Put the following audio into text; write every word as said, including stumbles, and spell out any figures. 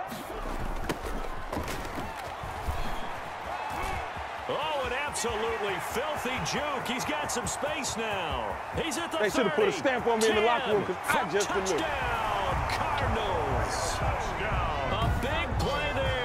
Oh, an absolutely filthy juke. He's got some space now. He's at the They should have put a stamp on me in the locker room because I just didn't look. Touchdown, Cardinals. Touchdown. A big play there.